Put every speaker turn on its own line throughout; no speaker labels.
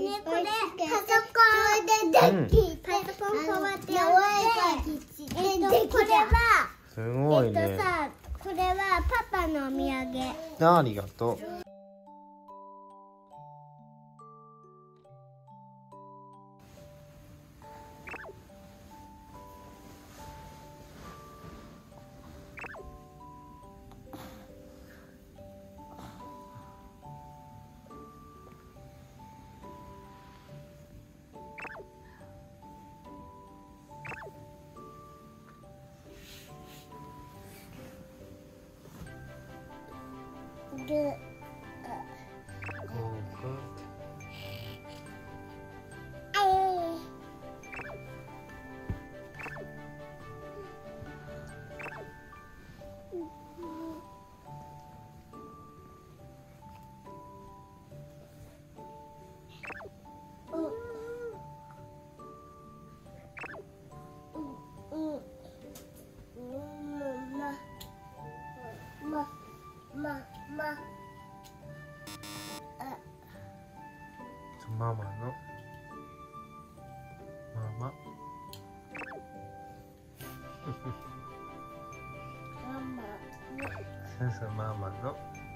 ね、これパソコンでパソコンこうやってやって、これは
すごいね。
これはパパのお土産。
ありがとう。ママのママすすママの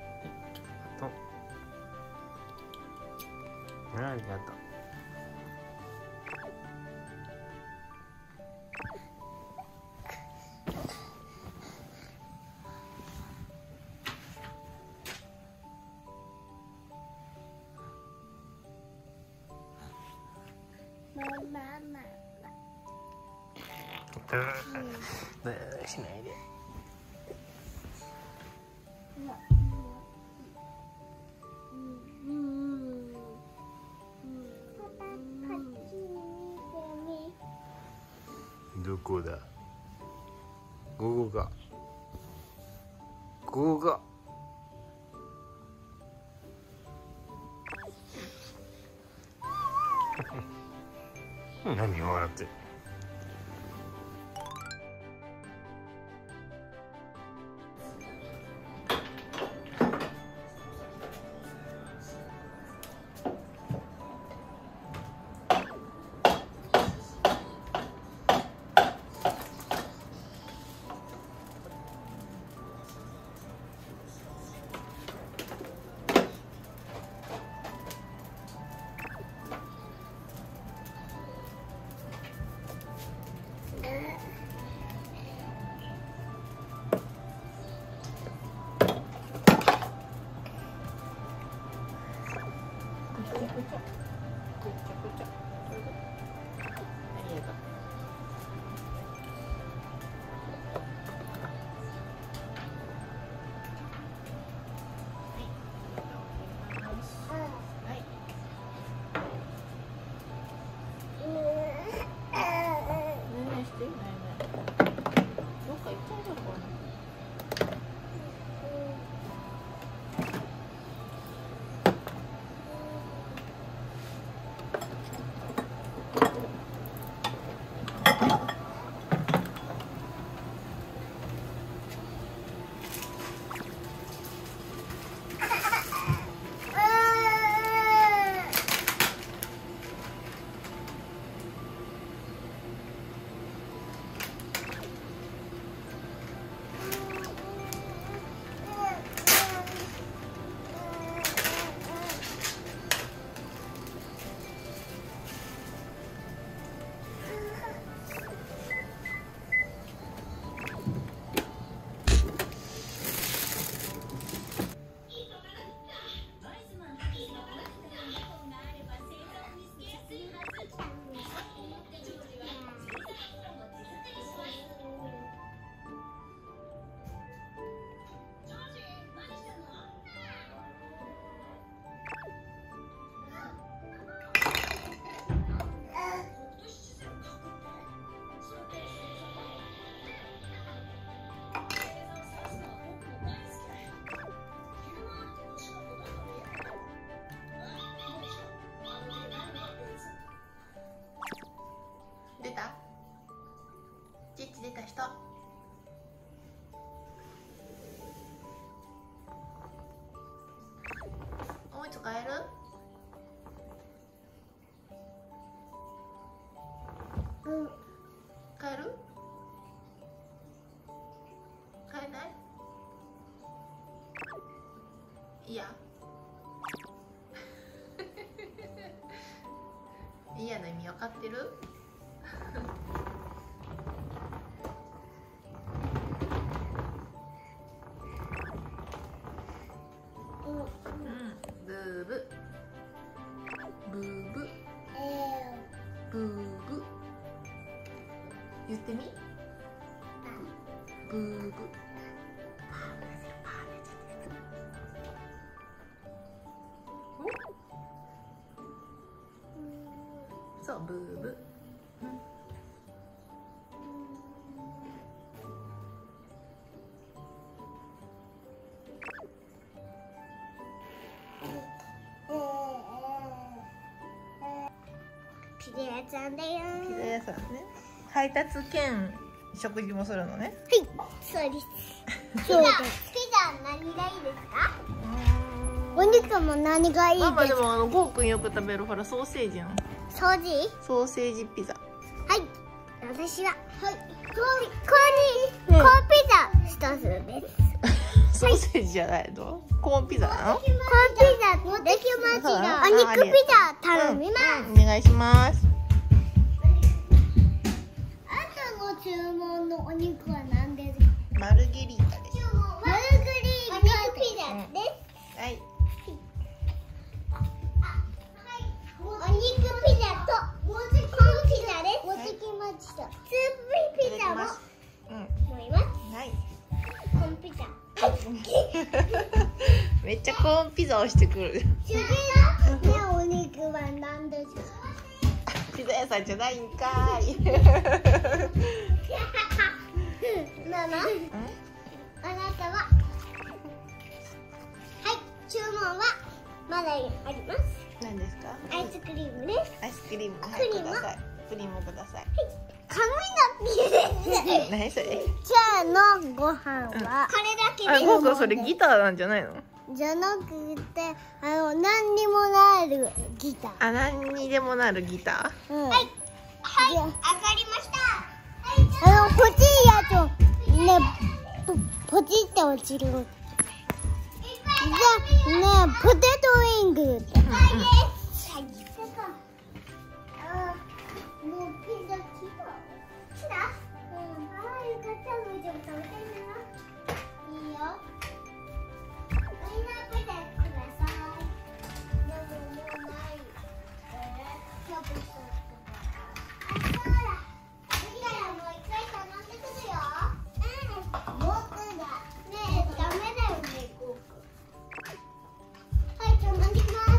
ありがとう。しないで。どこだ。ここか。ここか。何を笑ってる。
の意味わかってる？ブーブブーブブーブ言ってみ。ブーブそうブーブ。
ピザ屋さんだよ。
ピザ屋さんね。配達兼食事もするのね。
はい、そうです。ピザ何がいいですか？お肉も何がいいですか？
ママでもゴーくんよく食べるほらソーセージの。
掃除？
ソーセージピザ。
はい。私ははい。コーンピザ一つです。
ソーセージじゃないの？コーンピザなの？
コーンピザできました。お肉ピザ頼みます。
お願いします。
あとの注文のお肉は何ですか？
マルゲリータです。
マルグリータお肉ピザです。
はい。
お肉ピザとコーンピザです。持ってきました。スープピザも思います。
はい。
コーンピザ。
めっちゃコーンピザをしてくる。
次のお肉は何ですか？
ピザ屋さんじゃないんかい。
ママ、あなたは注文はまだあります。
何ですか？
アイスクリームです。
アイスクリーム、はい、ください。クリームください。
紙ナピです。
何それ？
じゃあのご飯はこれだけで。
ゴーくんそれギターなんじゃないの？
じゃなくて何にもなるギター。
あ、何にでもなるギター？
はい、上がりました。ポチッやとね、ポチって落ちる。じゃあね、ポテトウィング。もうピザ来た。来た？ああ、よかった。もうちょっと食べてみな。いいよ。みんなピザください。でももうない。キャベツとか。あ、そうだ。次からもう一回頼んでくるよ。僕だ。ねえ、ダメだよね、こう。はい、頼んできます。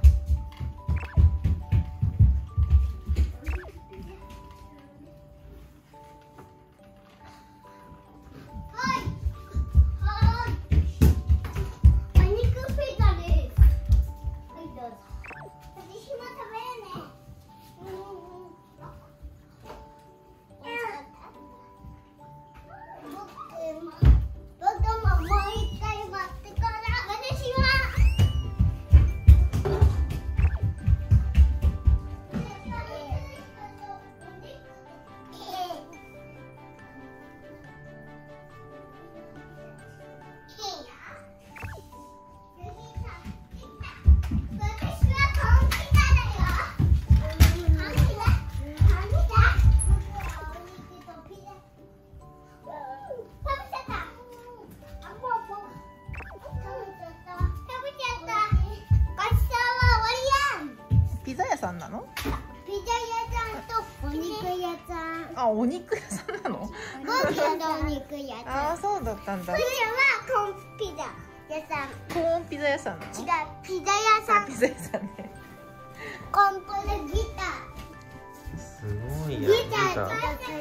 ピザ屋さんなの？
ピザ屋さんとお肉屋さん。
あ、お肉屋さんなの？
僕のお肉屋さん。
あ、そうだったんだ。
これはコーンピザ屋さん。
コーンピザ屋さんなの？
違う、ピザ屋さん。
ピザ屋さんね。
コンポレギタ
すごいや
ー。
ん。
ギター
ど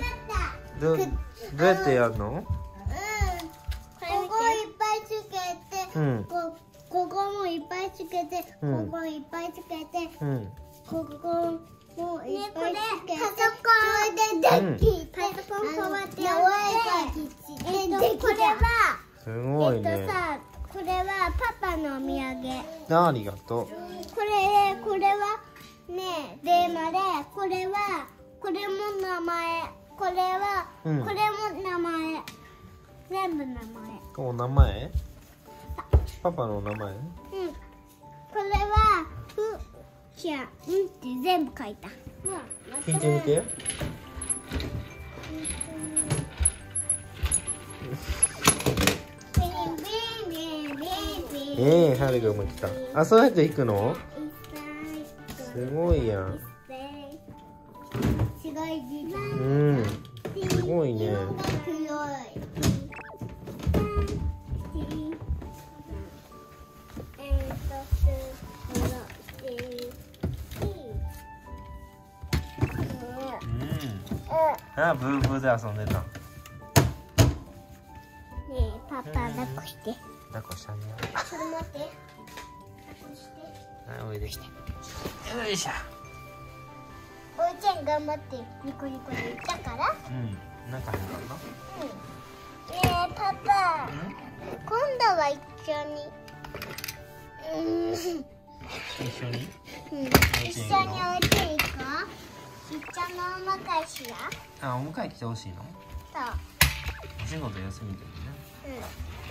作
うやってやるの？
ここいっぱいつけて、
うん
ここもいっぱいつけて、
うん
ここいっぱいつけて、
うん
ここもいっぱいつけて、それでできパソコンこうやってやって、これは
すごいね。
これはパパのお土産。
ありがとう。
これはね、でまで、これも名前、これも名前、全部名前。
お名前？パパの名前？
これはふちゃんって全部書いた。
聞いてみて。ハルくんも来た。あ、そうやって弾くの？すごいやん。うん、すごいね。あ、ブーブーで遊んでた。
ねえ、パパ抱っこして。
抱っこしてあげよう。
ちょっと待って。抱っこして。
はい、おいできて。よいしょ。
おうちゃん頑張ってニコニコで言ったから。
うん、なんか変だな。
ねえ、パパ。今度は一緒に。
一緒に？
一緒にお家行こう。一緒のお迎えしや。
あ、お迎え来てほしいの？
そう。
お仕事休みでね。